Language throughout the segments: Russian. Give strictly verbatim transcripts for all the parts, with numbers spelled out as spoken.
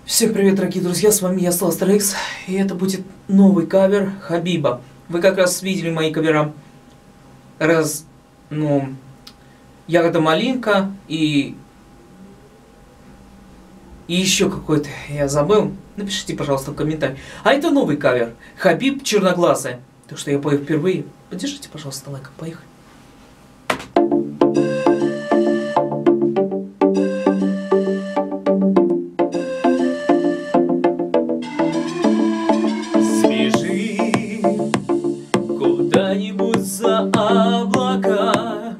Всем привет, дорогие друзья, с вами я, Сластер Икс, и это будет новый кавер Хабиба. Вы как раз видели мои кавера раз, ну, Ягода Малинка и, и еще какой-то, я забыл. Напишите, пожалуйста, в комментариях. А это новый кавер Хабиб Черноглазая. Так что я пою впервые. Поддержите, пожалуйста, лайком. Поехали. Куда-нибудь за облака,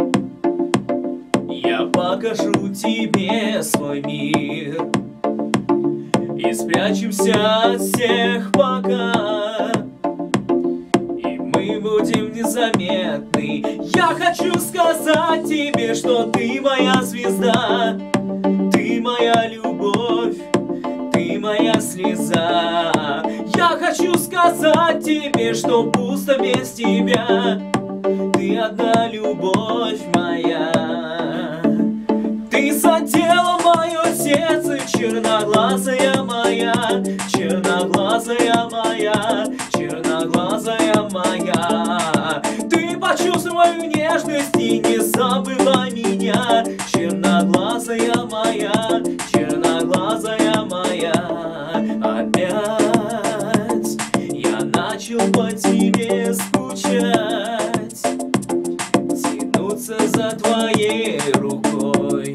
я покажу тебе свой мир, и спрячемся от всех пока, и мы будем незаметны. Я хочу сказать тебе, что ты моя звезда, ты моя любовь, ты моя слеза. Я хочу сказать тебе, что пусто без тебя. Ты одна любовь моя. Ты задела мое сердце, черноглазая моя, черноглазая моя, черноглазая моя. Ты почувствуй мою нежность и не забывай меня, черноглазая моя, черноглазая моя. Опять я начал по тебе скучать, тянуться за твоей рукой.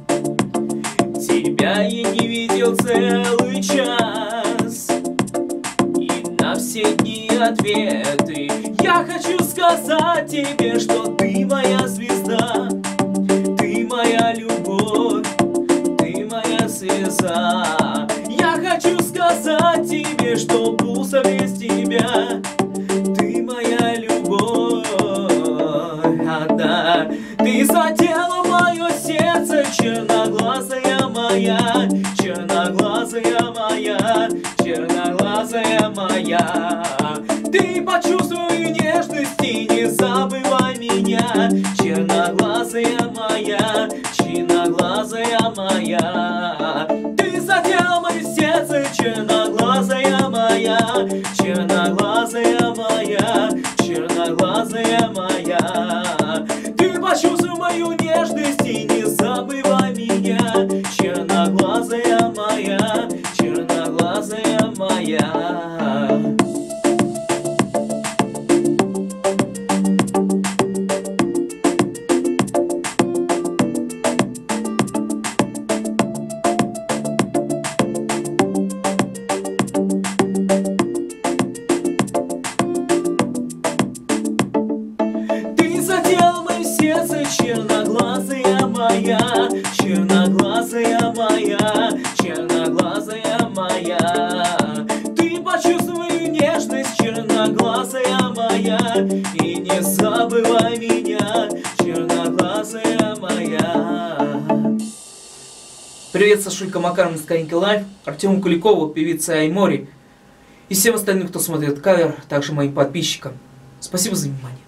Тебя я не видел целый час, и на все дни ответы. Я хочу сказать тебе, что ты моя звезда, ты моя любовь, ты моя слеза. Я хочу сказать тебе, что пусто без тебя. Ты моя любовь, а да. Ты задела мое сердце, черноглазая моя, черноглазая моя, черноглазая моя. Ты почувствуй нежность и не забывай меня, черноглазая моя, черноглазая моя. Ты задела мое сердце, черноглазая моя, черноглазая моя, черноглазая моя. Ты почувствуй мою нежность и не забывай меня, черноглазая моя, черноглазая моя. Сердце, черноглазая моя, черноглазая моя, черноглазая моя. Ты почувствуй нежность, черноглазая моя, и не забывай меня, черноглазая моя. Привет, Сашулька Макаров на Скоренький Лайф, Артему Куликову, певице Аймори, и всем остальным, кто смотрит кавер, также моим подписчикам. Спасибо за внимание.